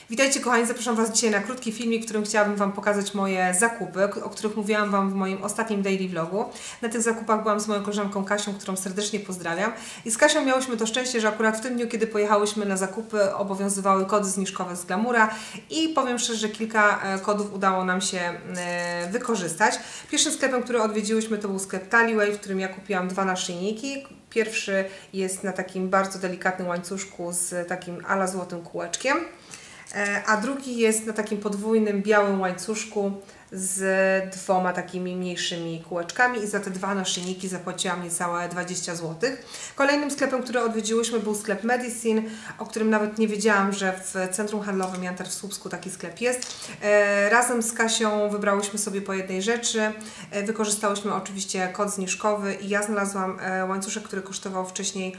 Witajcie kochani, zapraszam Was dzisiaj na krótki filmik, w którym chciałabym Wam pokazać moje zakupy, o których mówiłam Wam w moim ostatnim daily vlogu. Na tych zakupach byłam z moją koleżanką Kasią, którą serdecznie pozdrawiam. I z Kasią miałyśmy to szczęście, że akurat w tym dniu, kiedy pojechałyśmy na zakupy, obowiązywały kody zniżkowe z Glamoura i powiem szczerze, że kilka kodów udało nam się wykorzystać. Pierwszym sklepem, który odwiedziłyśmy, to był sklep Taliway, w którym ja kupiłam dwa naszyjniki. Pierwszy jest na takim bardzo delikatnym łańcuszku z takim ala złotym kółeczkiem, a drugi jest na takim podwójnym białym łańcuszku z dwoma takimi mniejszymi kółeczkami i za te dwa naszyjniki zapłaciłam niecałe 20 zł. Kolejnym sklepem, który odwiedziłyśmy, był sklep Medicine, o którym nawet nie wiedziałam, że w centrum handlowym Jantar w Słupsku taki sklep jest. Razem z Kasią wybrałyśmy sobie po jednej rzeczy, wykorzystałyśmy oczywiście kod zniżkowy i ja znalazłam łańcuszek, który kosztował wcześniej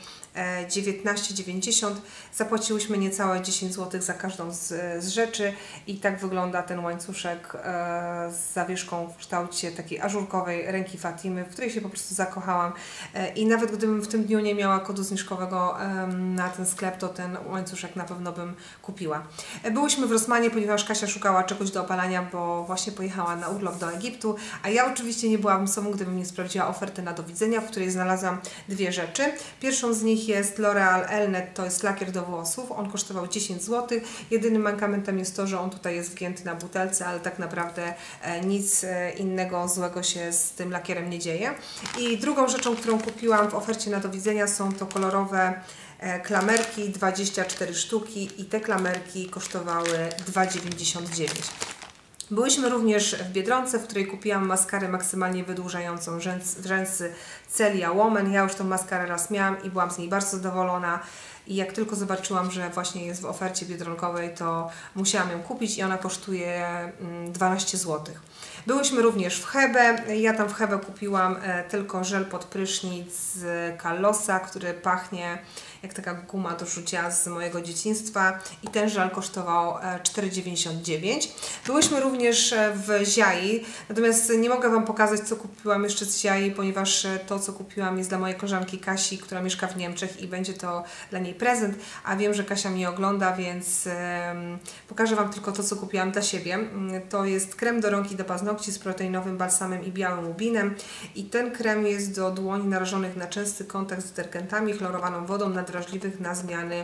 19,90. Zapłaciłyśmy niecałe 10 zł za każdą z rzeczy i tak wygląda ten łańcuszek z zawieszką w kształcie takiej ażurkowej ręki Fatimy, w której się po prostu zakochałam i nawet gdybym w tym dniu nie miała kodu zniżkowego na ten sklep, to ten łańcuszek na pewno bym kupiła. Byłyśmy w Rossmanie, ponieważ Kasia szukała czegoś do opalania, bo właśnie pojechała na urlop do Egiptu, a ja oczywiście nie byłabym sobą, gdybym nie sprawdziła oferty na do widzenia, w której znalazłam dwie rzeczy. Pierwszą z nich jest L'Oreal Elnet, to jest lakier do włosów, on kosztował 10 zł. Jedynym mankamentem jest to, że on tutaj jest wgięty na butelce, ale tak naprawdę nic innego złego się z tym lakierem nie dzieje. I drugą rzeczą, którą kupiłam w ofercie na do widzenia, są to kolorowe klamerki, 24 sztuki i te klamerki kosztowały 2,99. Byłyśmy również w Biedronce, w której kupiłam maskarę maksymalnie wydłużającą rzęsy Celia Woman. Ja już tą maskarę raz miałam i byłam z niej bardzo zadowolona. I jak tylko zobaczyłam, że właśnie jest w ofercie biedronkowej, to musiałam ją kupić i ona kosztuje 12 zł. Byłyśmy również w Hebe. Ja tam w Hebe kupiłam tylko żel pod prysznic z Kallosa, który pachnie jak taka guma do rzucia z mojego dzieciństwa i ten żel kosztował 4,99. Byłyśmy również w Ziai, natomiast nie mogę Wam pokazać, co kupiłam jeszcze z Ziai, ponieważ to, co kupiłam, jest dla mojej koleżanki Kasi, która mieszka w Niemczech i będzie to dla niej prezent, a wiem, że Kasia mnie ogląda, więc pokażę Wam tylko to, co kupiłam dla siebie. To jest krem do rąk i do paznokci z proteinowym balsamem i białym łubinem i ten krem jest do dłoni narażonych na częsty kontakt z detergentami, chlorowaną wodą, wrażliwych na zmiany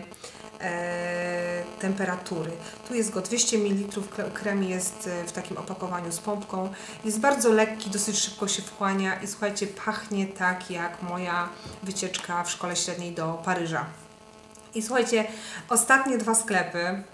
temperatury. Tu jest go 200 ml, krem jest w takim opakowaniu z pompką. Jest bardzo lekki, dosyć szybko się wchłania i słuchajcie, pachnie tak jak moja wycieczka w szkole średniej do Paryża. I słuchajcie, ostatnie dwa sklepy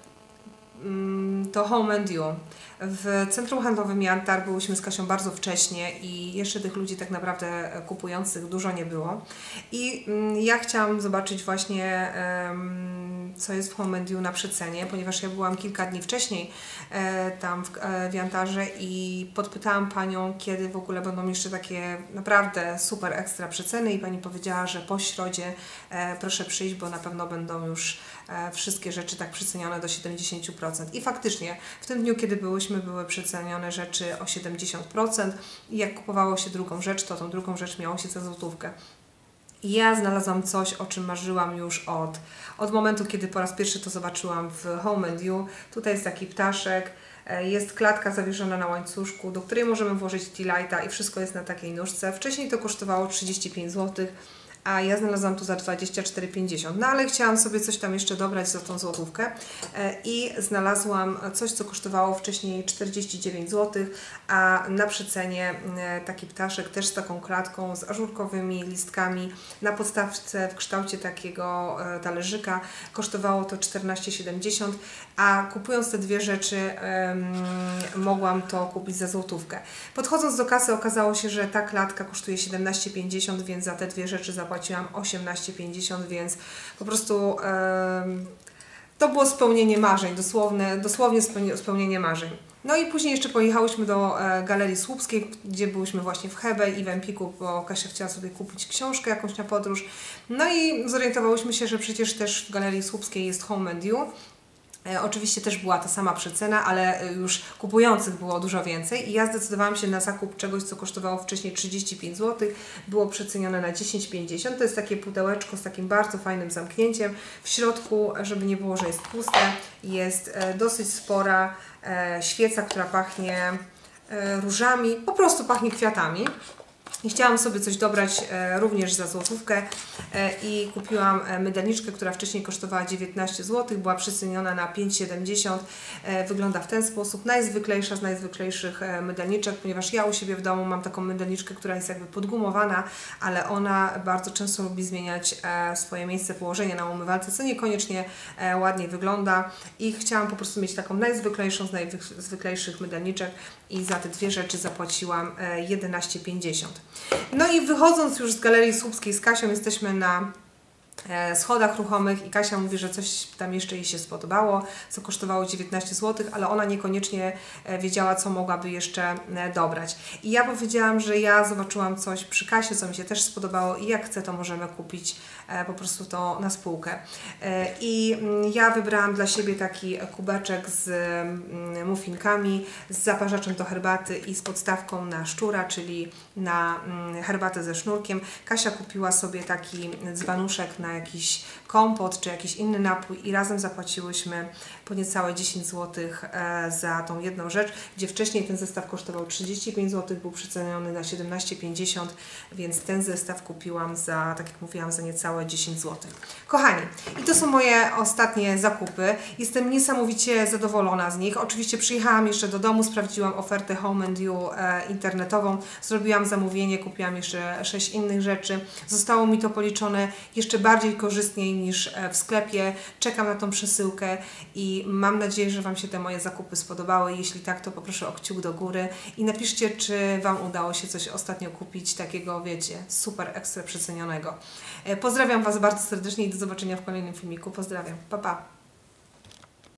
to Home & You. W centrum handlowym Jantar byłyśmy z Kasią bardzo wcześnie i jeszcze tych ludzi tak naprawdę kupujących dużo nie było. I ja chciałam zobaczyć właśnie, co jest w Home & You na przecenie, ponieważ ja byłam kilka dni wcześniej tam w Jantarze i podpytałam panią, kiedy w ogóle będą jeszcze takie naprawdę super ekstra przeceny i pani powiedziała, że po środzie proszę przyjść, bo na pewno będą już wszystkie rzeczy tak przecenione do 70%. I faktycznie w tym dniu, kiedy były przecenione rzeczy o 70% i jak kupowało się drugą rzecz, to tą drugą rzecz miało się za złotówkę. I ja znalazłam coś, o czym marzyłam już od momentu, kiedy po raz pierwszy to zobaczyłam w Home & You. Tutaj jest taki ptaszek, jest klatka zawieszona na łańcuszku, do której możemy włożyć tea lighta i wszystko jest na takiej nóżce. Wcześniej to kosztowało 35 zł. A ja znalazłam tu za 24,50. No ale chciałam sobie coś tam jeszcze dobrać za tą złotówkę i znalazłam coś, co kosztowało wcześniej 49 zł, a na przecenie taki ptaszek też z taką klatką, z ażurkowymi listkami na podstawce w kształcie takiego talerzyka kosztowało to 14,70, a kupując te dwie rzeczy mogłam to kupić za złotówkę. Podchodząc do kasy okazało się, że ta klatka kosztuje 17,50, więc za te dwie rzeczy zapłaciłam 18,50, więc po prostu to było spełnienie marzeń, dosłownie spełnienie marzeń. No i później jeszcze pojechałyśmy do Galerii Słupskiej, gdzie byłyśmy właśnie w Hebe i w Empiku, bo Kasia chciała sobie kupić książkę jakąś na podróż. No i zorientowałyśmy się, że przecież też w Galerii Słupskiej jest Home & You. Oczywiście też była ta sama przecena, ale już kupujących było dużo więcej i ja zdecydowałam się na zakup czegoś, co kosztowało wcześniej 35 zł. Było przecenione na 10,50. To jest takie pudełeczko z takim bardzo fajnym zamknięciem. W środku, żeby nie było, że jest puste, jest dosyć spora świeca, która pachnie różami, po prostu pachnie kwiatami. I chciałam sobie coś dobrać również za złotówkę i kupiłam mydelniczkę, która wcześniej kosztowała 19 zł, była przeceniona na 5,70. Wygląda w ten sposób. Najzwyklejsza z najzwyklejszych mydelniczek, ponieważ ja u siebie w domu mam taką mydelniczkę, która jest jakby podgumowana, ale ona bardzo często lubi zmieniać swoje miejsce położenia na umywalce, co niekoniecznie ładnie wygląda i chciałam po prostu mieć taką najzwyklejszą z najzwyklejszych mydelniczek i za te dwie rzeczy zapłaciłam 11,50. No i wychodząc już z Galerii Słupskiej z Kasią, jesteśmy na schodach ruchomych i Kasia mówi, że coś tam jeszcze jej się spodobało, co kosztowało 19 zł, ale ona niekoniecznie wiedziała, co mogłaby jeszcze dobrać. I ja powiedziałam, że ja zobaczyłam coś przy kasie, co mi się też spodobało i jak chcę, to możemy kupić po prostu to na spółkę. I ja wybrałam dla siebie taki kubeczek z muffinkami, z zaparzaczem do herbaty i z podstawką na szczura, czyli na herbatę ze sznurkiem. Kasia kupiła sobie taki dzbanuszek na jakiś kompot czy jakiś inny napój i razem zapłaciłyśmy po niecałe 10 zł za tą jedną rzecz, gdzie wcześniej ten zestaw kosztował 35 zł, był przeceniony na 17,50, więc ten zestaw kupiłam za, tak jak mówiłam, za niecałe 10 zł. Kochani, i to są moje ostatnie zakupy. Jestem niesamowicie zadowolona z nich. Oczywiście przyjechałam jeszcze do domu, sprawdziłam ofertę Home and You internetową, zrobiłam zamówienie, kupiłam jeszcze 6 innych rzeczy. Zostało mi to policzone jeszcze bardziej korzystniej niż w sklepie. Czekam na tą przesyłkę i mam nadzieję, że Wam się te moje zakupy spodobały. Jeśli tak, to poproszę o kciuk do góry i napiszcie, czy Wam udało się coś ostatnio kupić takiego, wiecie, super ekstra przecenionego. Pozdrawiam Was bardzo serdecznie i do zobaczenia w kolejnym filmiku. Pozdrawiam. Pa, pa.